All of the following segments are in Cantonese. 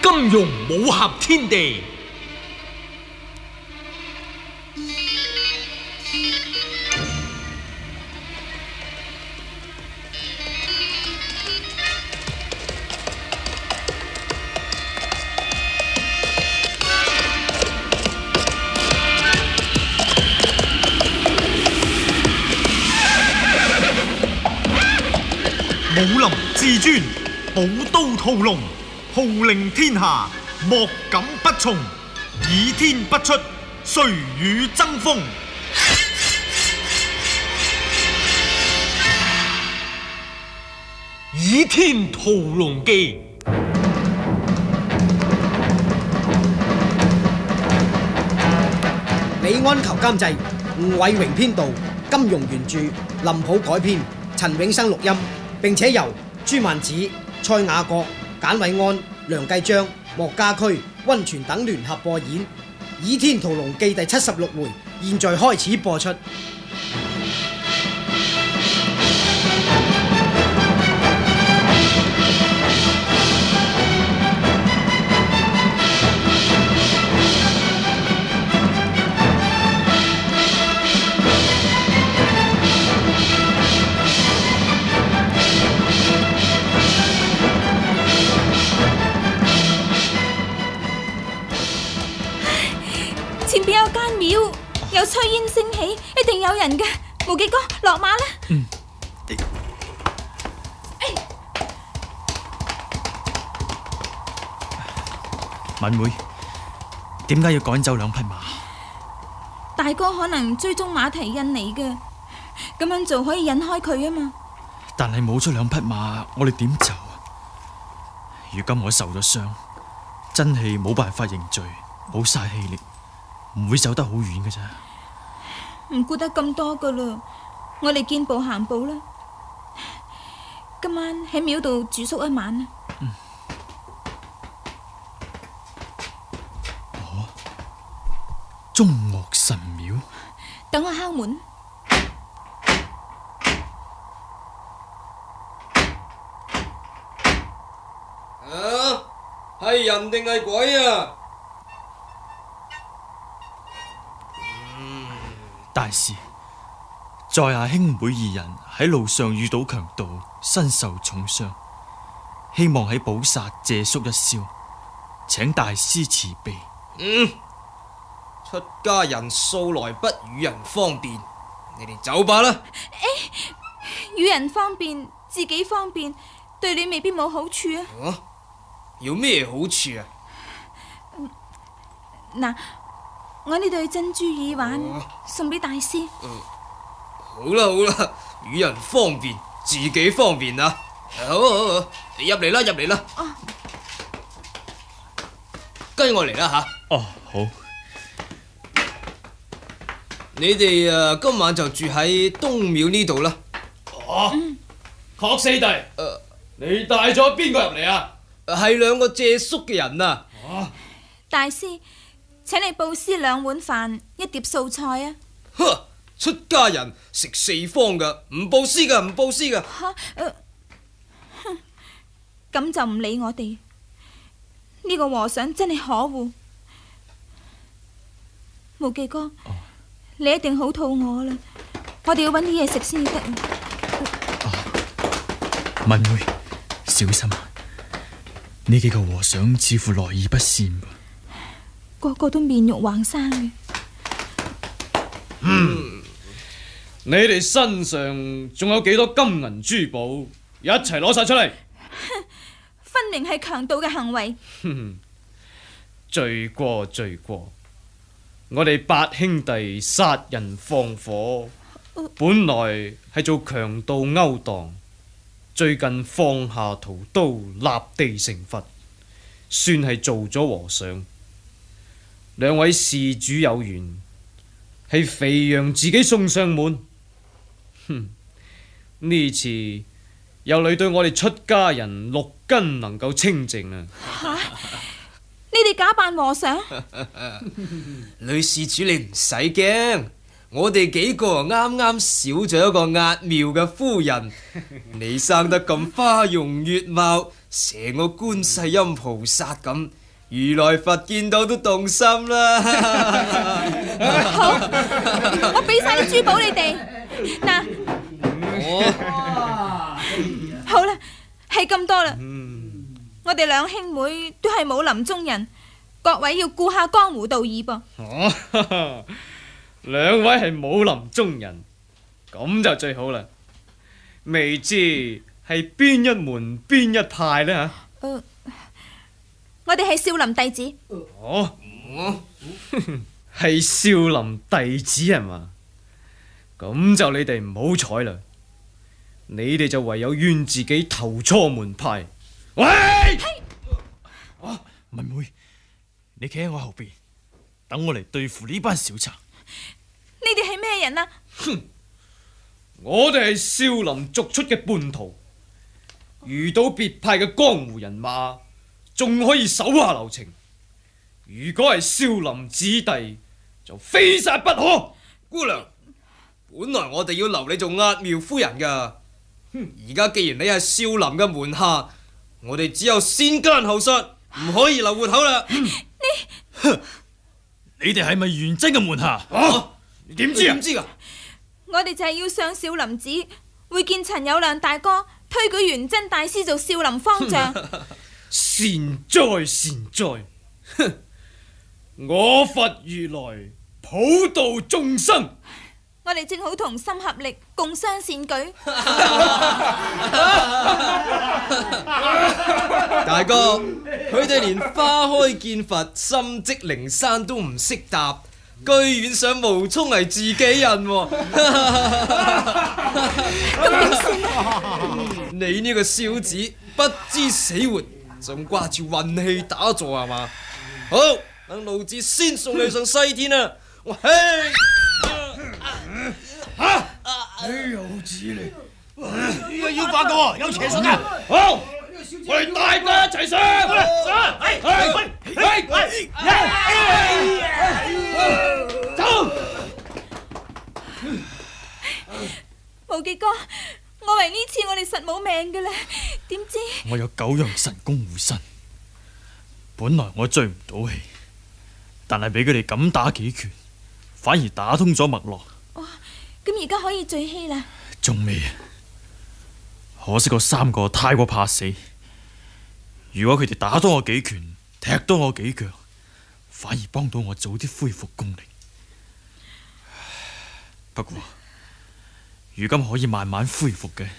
金庸武俠天地，武林至尊，寶刀屠龍，號令天下，莫敢不從。倚天不出，誰與爭鋒？倚天屠龍記。 李安求監製，吳偉榮編導，金庸原著，林甫改編，陳永生錄音，並且由朱曼子、蔡雅閣、簡偉安、梁繼章、莫家駒、溫泉等聯合播演《倚天屠龍記》第76回，現在開始播出。 前邊有間廟，有炊煙升起，一定有人嘅。無忌哥，落馬啦！ 敏妹，點解要趕走兩匹馬？ 大哥可能追蹤馬蹄印嚟嘅，咁樣做可以引開佢啊嘛。 但係冇咗兩匹馬，我哋點走啊？如今我受咗傷，真係冇辦法認罪，冇晒氣力，唔會走得好遠嘅咋。 唔顧得咁多噶啦，我哋見步行步啦。今晚喺廟度住宿一晚啦。 中岳神廟， 等我敲門。 係人定係鬼啊？ 大師，在下兄妹二人喺路上遇到強盜，身受重傷，希望喺寶剎借宿一宵，請大師慈悲。 出家人素來不與人方便，你哋走吧啦。 與人方便，自己方便，對你未必冇好處啊。 有咩好處啊？ 嗱，我呢對珍珠耳環送俾大師。 好啦好啦，與人方便，自己方便啊！好，入嚟啦入嚟啦。跟我嚟啦吓。 哦，好。 你哋今晚就住喺東廟呢度啦。 郝四弟，你帶咗邊個入嚟啊？ 係兩個借宿嘅人啊。 大師，請你布施2碗飯，一碟素菜啊。 出家人食四方噶，唔布施噶，唔布施噶。 咁就唔理我哋。呢個和尚真係可惡。無忌哥，你一定好肚餓啦，我哋要搵啲嘢食先至得。 敏妹，小心啊！呢幾個和尚似乎來意不善噃。 個個都面肉橫生嘅。 你哋身上仲有幾多金銀珠寶？一齊攞晒出嚟！ 分明係強盜嘅行為。 罪過罪過！我哋8兄弟殺人放火，本來係做強盜勾當，最近放下屠刀，立地成佛，算係做咗和尚。兩位事主有緣，係肥羊自己送上門。呢次又累對我哋出家人6根能夠清淨啊！ 你哋假扮和尚？ 女事主你唔使驚， 我哋幾個啱啱少咗一個押廟嘅夫人，你生得咁花容月貌，成個觀世音菩薩咁，如來佛見到都動心啦。 好，我俾晒啲珠寶你哋。嗱，好啦，係咁多啦。我哋兩兄妹都係武林中人，各位要顧下江湖道義噃。 兩位係武林中人，咁就最好啦。未知係邊一門邊一派呢？ 我哋係少林弟子。 哦，係少林弟子係嘛？咁就你哋唔好彩啦，你哋就唯有怨自己投錯門派。喂， 文妹，你企喺我後邊，等我嚟對付呢班小賊。 你哋係咩人啊？ 哼，我哋係少林逐出嘅叛徒，遇到別派嘅江湖人馬，仲可以手下留情。如果係少林子弟，就非殺不可。 姑娘，本來我哋要留你做押廟夫人噶，而家既然你係少林嘅門下，我哋只有先奸後殺，唔可以留活口啦。 你哋係咪元真嘅門下？ 你點知啊？ 點知噶？ 我哋就係要上少林寺，會見陳友諒大哥，推舉元真大師做少林方丈。 善哉善哉，哼！我佛如來普度眾生。 我哋正好同心合力，共襄善舉。 大哥，佢哋連花開見佛、心即靈山都唔識答，居然想冒充係自己人喎。你呢個小子不知死活，仲掛住運氣打坐係嘛？好，等老子先送你上西天啊！我嘿！ 哎呀，好似你要發嘅，有邪術嘅。 好，我哋大家一齊上。走。 無忌哥，我為呢次我哋實冇命嘅啦，點知我有九陽神功護身，本來我追唔到氣，但係俾佢哋咁打幾拳，反而打通咗脈絡。 咁而家可以聚氣啦？ 仲未啊！可惜嗰三個太過怕死，如果佢哋打多我幾拳，踢多我幾腳，反而幫到我早啲恢復功力。不過如今可以慢慢恢復嘅。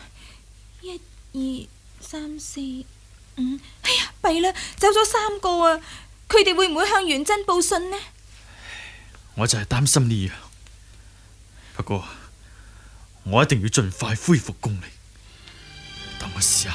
1、2、3、4、5，哎呀，弊啦，走咗3個啊！佢哋會唔會向元真報信呢？ 我就係擔心呢樣。不過我一定要盡快恢復功力。等我試下。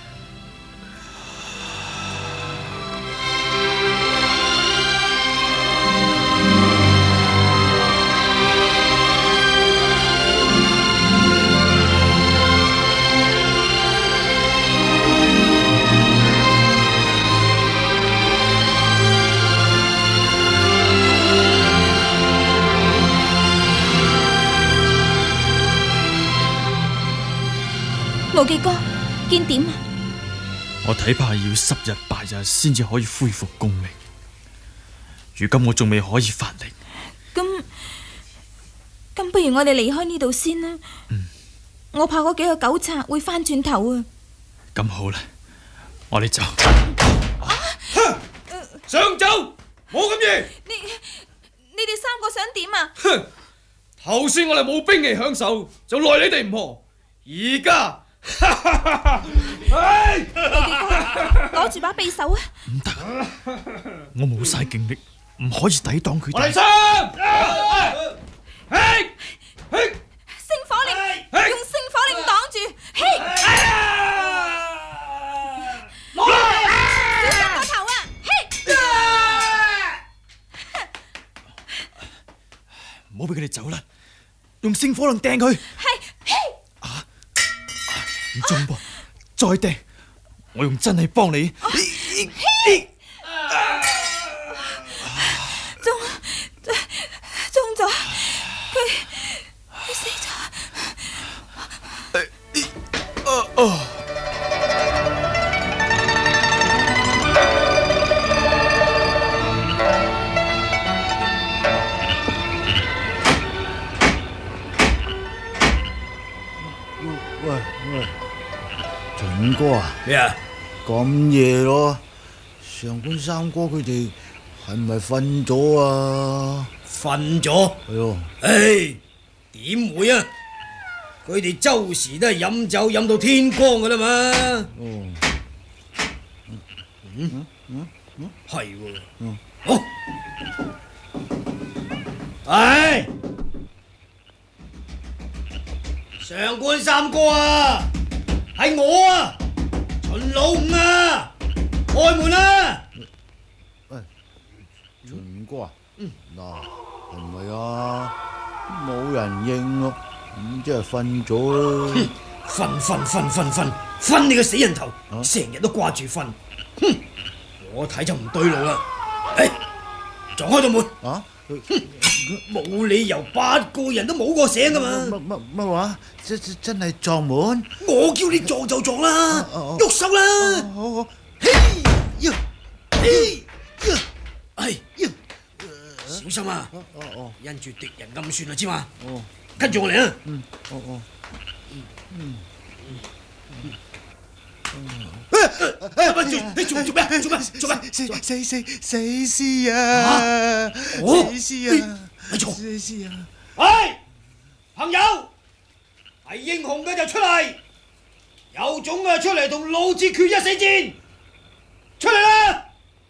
無忌哥，見點啊？ 我睇怕要10日8日先至可以恢復功力。如今我仲未可以發力。 咁不如我哋離開呢度先啦。我怕嗰幾個狗賊會翻轉頭啊。 咁好啦，我哋走。 想走，冇咁易。 你哋3個想點啊？ 哼！頭先我哋冇兵器享受，就奈你哋唔何。而家。 攞住把匕首啊！ 唔得，我冇晒勁力，唔可以抵擋佢哋。 我嚟上！ 星火令，用星火令擋住！嘿！小心個頭啊！嘿！ 唔好俾佢哋走啦，用星火輪掟佢。唔中噃，再掟，我用真氣幫你。中咗，佢喂，秦哥啊， 咩啊？ 咁夜咯，上官三哥佢哋係咪瞓咗啊？ 瞓咗？ 係喎， 唉，點會啊？佢哋周時都係飲酒飲到天光噶啦嘛。 哦， 係喎。好，唉，上官三哥啊，係我啊，秦老五啊，開門啦！ 秦哥啊，嗱，係咪啊？冇人應咯，咁即係瞓咗啦。 瞓你個死人頭，成日都掛住瞓。哼，我睇就唔對路啦。誒，撞開道門。 啊？ 冇理由8個人都冇個醒噶嘛。 乜話？真係撞門？ 我叫你撞就撞啦，喐手啦！ 好， 嘿呀，哎呀，小心啊！因住敵人暗算啊，知嘛？跟住我嚟啊！你做咩？ 死屍啊！死屍啊！死屍啊！ 喂，朋友，係英雄嘅就出嚟，有種嘅出嚟同老子決一死戰，出嚟啦！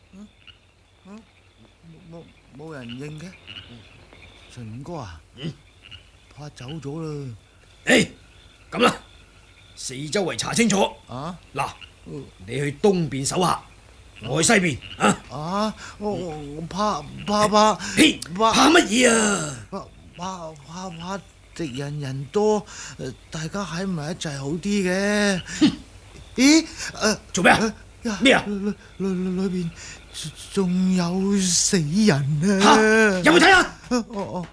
冇人應嘅，秦哥啊，怕走咗啦。 誒，咁啦，四周圍查清楚。 啊， 嗱，你去東邊搜下，我去西邊啊。 啊，我怕， 嘿，怕乜嘢啊？ 怕敵人多，大家喺埋一齊好啲嘅。咦？ 做咩啊？咩啊？ 裏邊仲有死人啊！ 入去睇下。 哦。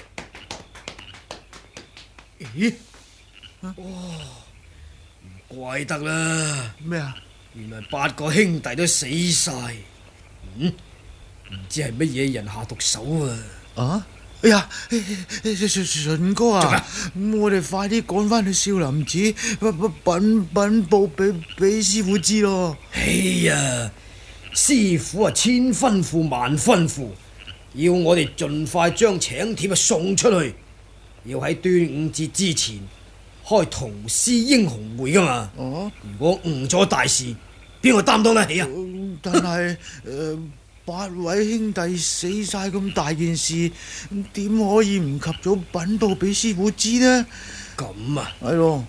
咦？唔怪得啦。 咩啊？ 原來8個兄弟都死晒。唔知係乜嘢人下毒手啊？ 啊！哎呀，秦哥啊，咁我哋快啲趕翻去少林寺，稟報俾師傅知咯。 哎呀，師傅啊，千吩咐萬吩咐，要我哋盡快將請帖送出去，要喺端午節之前開屠師英雄會噶嘛。 哦， 如果誤咗大事，邊個擔當得起啊？ 但係8位兄弟死晒咁大件事，點可以唔及早稟報俾師傅知呢？ 咁啊， 係咯，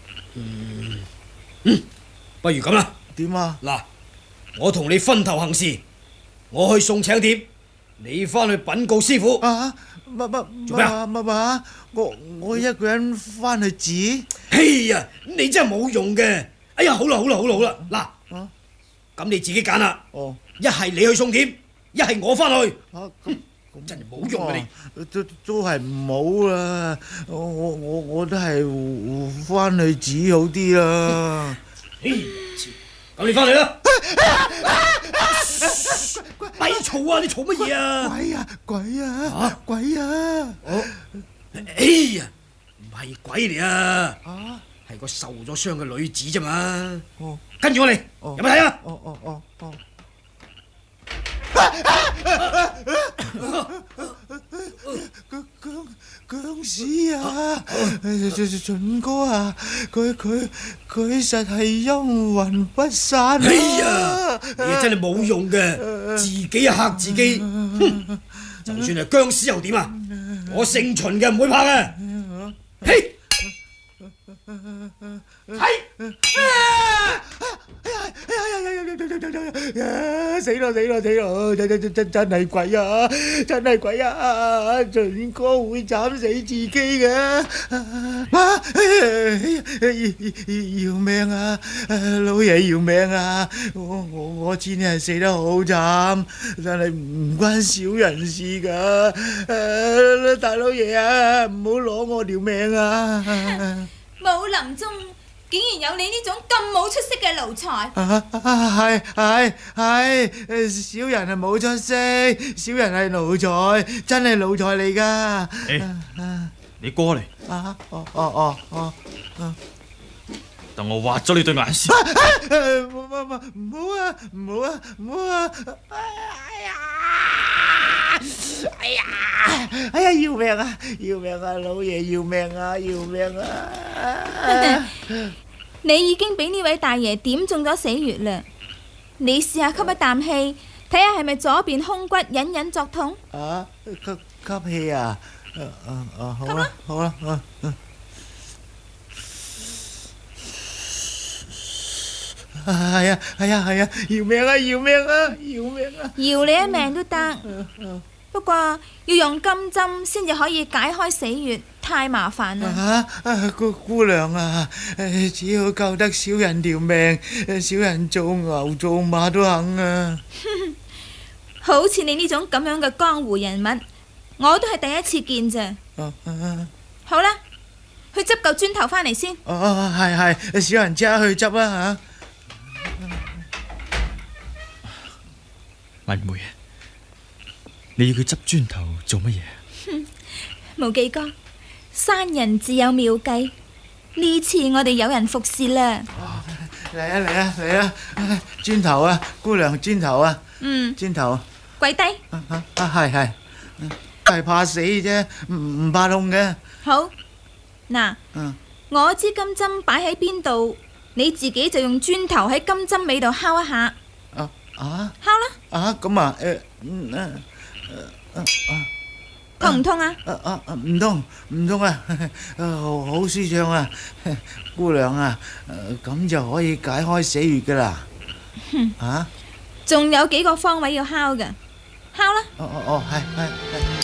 不如咁啦。 點啊？ 嗱，我同你分頭行事，我去送請帖，你翻去稟告師傅。 啊？ 做咩啊？ 乜？我一個人翻去寺？ 哎呀，你真係冇用嘅。哎呀，好啦，嗱，咁你自己揀啦。 哦， 一係你去送帖，一係我翻去。 咁真係冇用啊你。 都係唔好啦，我都係翻去寺好啲啦。 咁你翻嚟啦！咪嘈啊！你嘈乜嘢啊？ 鬼啊！ 哎呀，唔係鬼嚟啊！係個受咗傷嘅女子啫嘛。跟住我嚟，入去睇啊！ 僵屍啊！秦哥啊，佢實係陰魂不散啊！ 哎呀，你真係冇用嘅，自己嚇自己。哼，就算係僵屍又點啊？我姓秦嘅，唔會怕嘅。嘿，睇！ 死咯！真係鬼啊！秦哥會斬死自己嘅。要命啊！老爺要命啊！我知你係死得好慘，但係唔關小人事噶。大老爺啊，唔好攞我條命啊！ 武林中竟然有你呢種咁冇出息嘅奴才！ 係，小人係冇出息，小人係奴才，真係奴才嚟噶。 你過嚟。 等我挖咗你對眼先。 唔好啊！唔好啊！唔好啊！哎呀！要命啊！要命啊！老爺要命啊！要命啊！ 你已經俾呢位大爺點中咗死穴啦，你試下吸一啖氣，睇下係咪左邊胸骨隱隱作痛。 啊！吸氣啊！好啦，好啦，係啊，要命啊！要命啊！要命啊！ 要你一命都得，不過要用金針先至可以解開死穴，太麻煩啦。 姑娘啊，只要救得小人條命，小人做牛做馬都肯啊！ 好似你呢種咁樣嘅江湖人物，我都係第一次見咋。好啦，去執嚿磚頭返嚟先。 係，小人即刻去執啦吓。 文梅啊，你要佢執磚頭做乜嘢？ 無忌哥，山人自有妙計，呢次我哋有人服侍啦。 嚟啊！磚頭啊，姑娘磚頭啊，磚頭。 跪低。 係怕死啫，唔怕痛嘅。 好，嗱，我支金針擺喺邊度，你自己就用磚頭喺金針尾度敲一下。敲啦。 咁啊， 痛唔痛啊？ 唔痛啊，好舒暢啊，姑娘啊，咁就可以解開死穴噶啦。 仲有幾個方位要敲噶，敲啦。 係。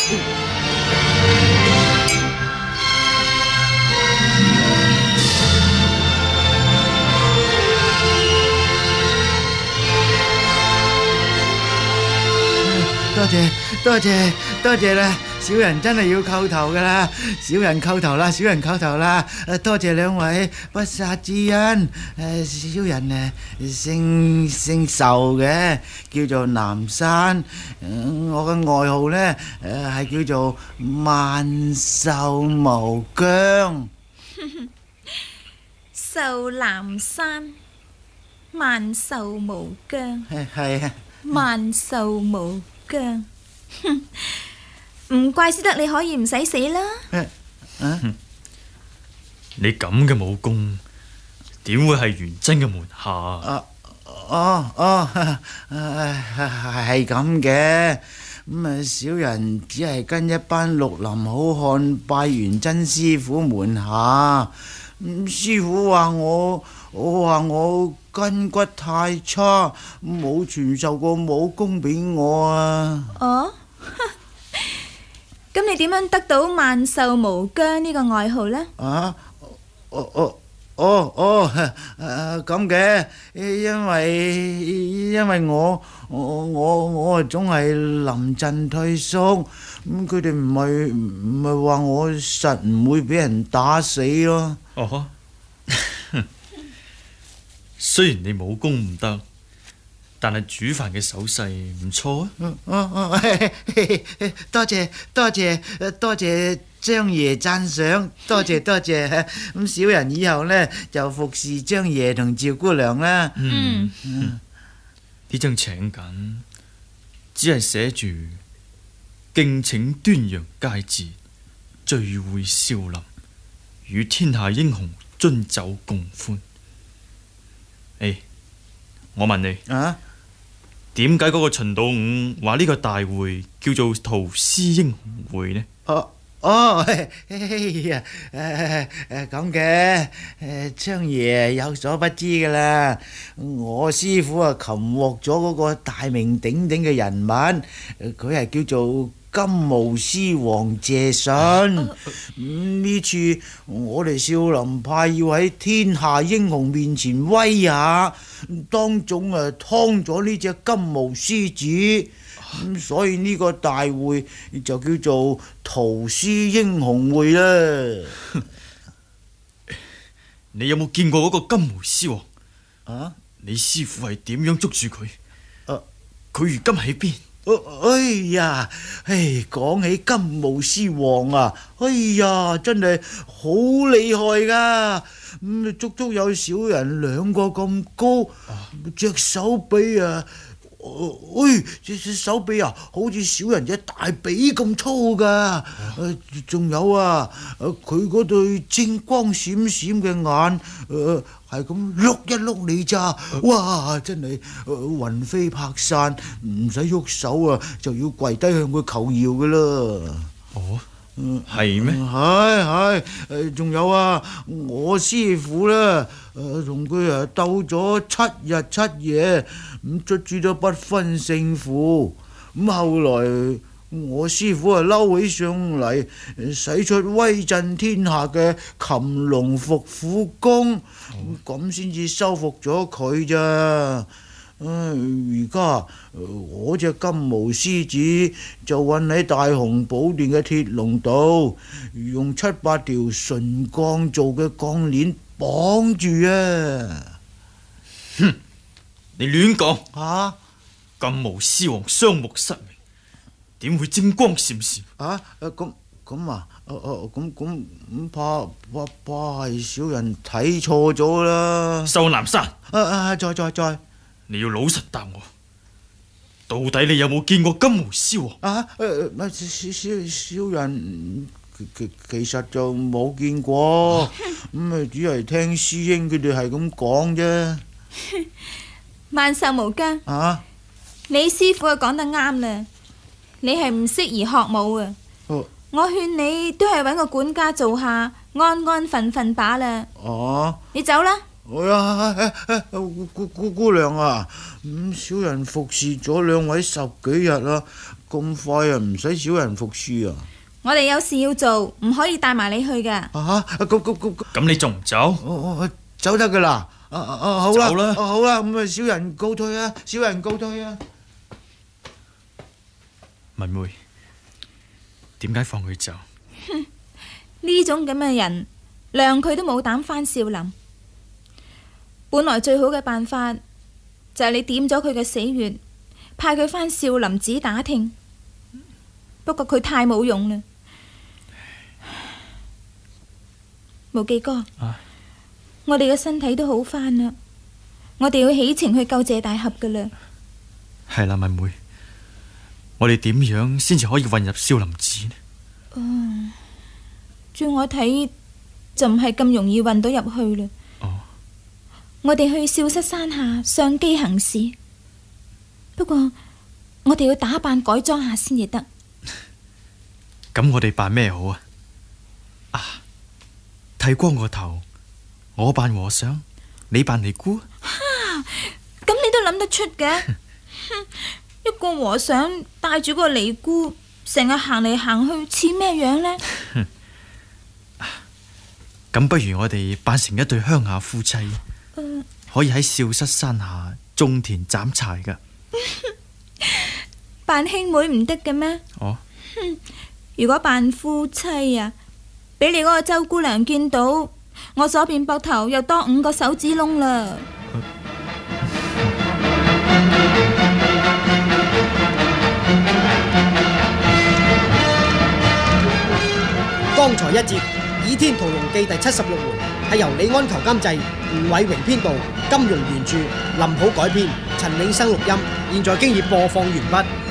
多謝啦，小人真係要叩頭噶啦，小人叩頭啦，多謝兩位不殺之恩。小人姓壽嘅，叫做南山，我嘅外號呢係叫做萬壽無疆。 壽南山，萬壽無疆。 係啊， 萬壽無疆。唔怪之得你可以唔使死啦。 你咁嘅武功，點會係元真嘅門下？ 係咁嘅。小人只係跟一班綠林好漢拜元真師傅門下。師傅話我筋骨太差，冇傳授過武功俾我啊。 咁你點樣得到萬壽無疆呢個外號呢？ 咁嘅，因為我總係臨陣退縮，咁佢哋唔係話我實唔會俾人打死咯。 雖然你武功唔得，但係煮飯嘅手勢唔錯啊！ 多謝張爺讚賞，多謝。咁小人以後呢，就服侍張爺同趙姑娘啦。 呢張請柬只係寫住敬請端陽佳節，聚會少林，與天下英雄樽酒共歡。我問你點解嗰個秦道五話呢個大會叫做屠師英雄會呢？ 咁嘅，張爺有所不知噶啦。我師傅擒獲咗嗰個大名鼎鼎嘅人物，佢係叫做金毛獅王謝遜。呢次我哋少林派要喺天下英雄面前威下，當眾劏咗呢隻金毛獅子。所以呢個大會就叫做屠師英雄會啦。 你有冇見過嗰個金毛獅王？你師父係點樣捉住佢？佢如今喺邊？ 哎呀，講起金毛獅王啊，哎呀，真係好厲害噶，足足有小人兩個咁高，隻手臂啊，隻手臂啊，好似小人隻大髀咁粗噶，仲有啊，佢嗰對晶光閃閃嘅眼，係咁碌一碌你咋，哇！真係魂飛魄散，唔使喐手啊，就要跪低向佢求饒噶啦。 哦，係咩？ 係，仲有啊，我師傅呢，同佢鬥咗7日7夜，咁卒之都不分勝負。咁後來我師傅嬲起上嚟，使出威震天下嘅擒龍伏虎功，咁先至收服咗佢咋。而家我隻金毛獅子就韞喺大雄寶殿嘅鐵籠度，用7、8條純鋼做嘅鋼鏈綁住啊！ 哼，你亂講啊！ 金毛獅王雙目失明，點會晶光閃閃？ 咁啊，咁怕係小人睇錯咗啦。 秀南山， 再， 你要老實答我，到底你有冇見過金毛獅王？ 小人其實就冇見過，咁只係聽師兄佢哋係咁講啫。 萬壽無疆，你師傅講得啱啦，你係唔適宜學武啊。我勸你都係搵個管家做下，安安分分把啦。你走啦。姑娘啊，小人服侍咗兩位10幾日啦，咁快啊唔使小人服侍啊？ 我哋有事要做，唔可以帶埋你去噶。 咁你仲唔走？ 我走得噶啦。好啦， 走啦， 好啦，咁小人告退啊，小人告退啊。 文妹，點解放佢走？ 呢種咁嘅人，諒佢都冇膽返少林。本來最好嘅辦法就係你點咗佢嘅死穴，派佢返少林寺打聽。不過佢太冇用啦。無忌哥，我哋嘅身體都好返啦，我哋要起程去救謝大俠噶啦。 係啦，文妹，我哋點樣先至可以混入少林寺呢？ 照我睇就唔係咁容易混到入去啦。我哋去少室山下上機行事，不過我哋要打扮改裝下先至得。 咁我哋扮咩好啊？剃光個頭，我扮和尚，你扮尼姑。 咁你都諗得出嘅？一個和尚帶住個尼姑，成日行嚟行去，似咩樣呢？ 咁不如我哋扮成一對鄉下夫妻，可以喺少室山下種田斬柴噶。 扮兄妹唔得嘅咩？如果扮夫妻啊，俾你嗰個周姑娘見到，我左邊膊頭又多5個手指窿啦。 剛才一節《倚天屠龍記》第76回係由李安求監製，吳偉榮編導，金庸原著，林甫改編，陳永生錄音，現在經已播放完畢。